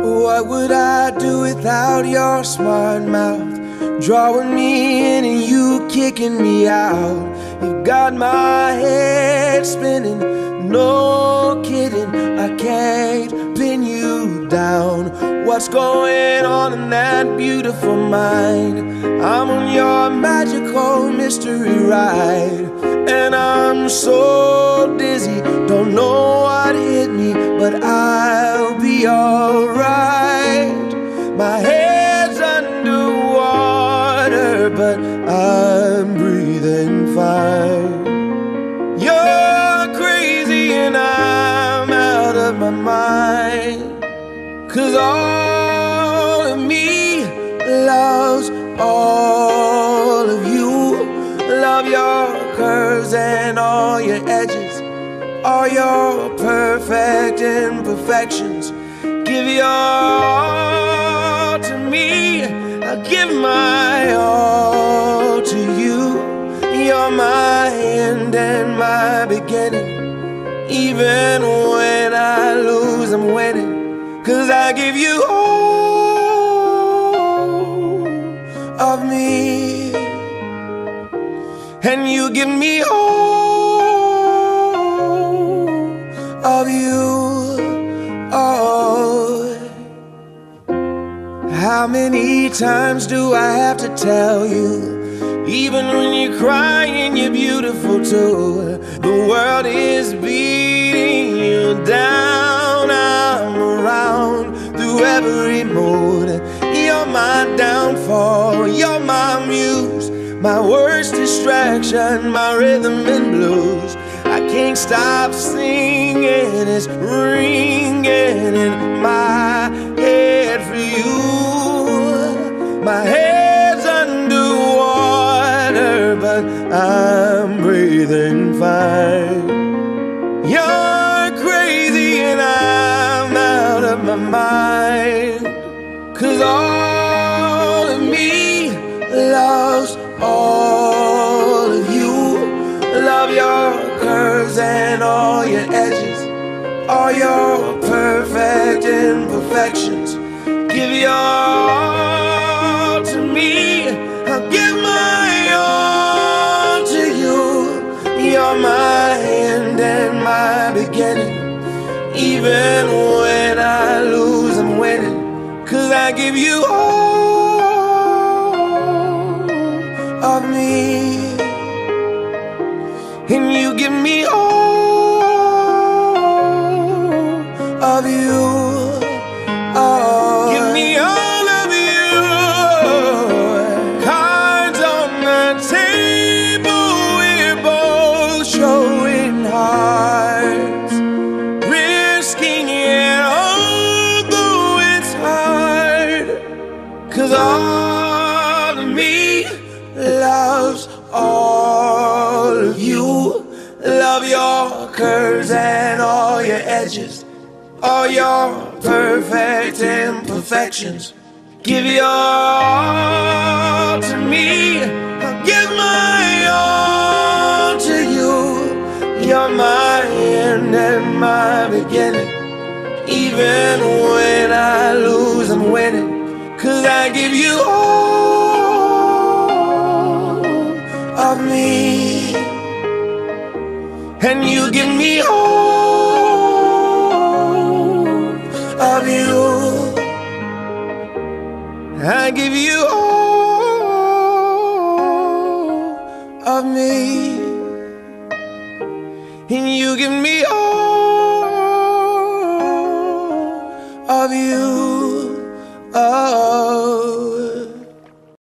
What would I do without your smart mouth? Drawing me in and you kicking me out. You got my head spinning, no kidding. I can't pin you down. What's going on in that beautiful mind? I'm on your magical mystery ride, and I'm so dizzy, don't know what hit me, but I'll be alright. My head's underwater, but I'm breathing fine. You're crazy and I'm out of my mind, 'cause all of me loves all of you. Love your curves and all your edges, all your perfect imperfections. Give your all to me, I'll give my all to you. You're my end and my beginning. Even when I lose, I'm winning, 'cause I give you all of me, and you give me all of you. Oh, how many times do I have to tell you? Even when you're crying, you're beautiful too. The world is beating you down. I'm around through every mood. You're my downfall, you're my muse, my worst distraction, my rhythm and blues. I can't stop singing, it's ringing in my head for you. My head's underwater, but I'm breathing fine. You're crazy and I'm out of my mind, 'cause all of me loves all of you. Love your curves and all your edges, all your perfect imperfections. Give your all to me, I'll give my all to you. You're my end and my beginning. Even when I lose, I'm winning, 'cause I give you all of me, and you give me all of you. Oh, give me all of you. Cards on the table, we're both showing hearts, risking it although it's hard, 'cause all of me loves all of you. Love your curves and all your edges, all your perfect imperfections. Give your all to me, I'll give my all to you. You're my end and my beginning. Even when I lose, I'm winning, 'cause I give you all of me, and you give me all of you. I give you all of me, and you give me all of you. Oh.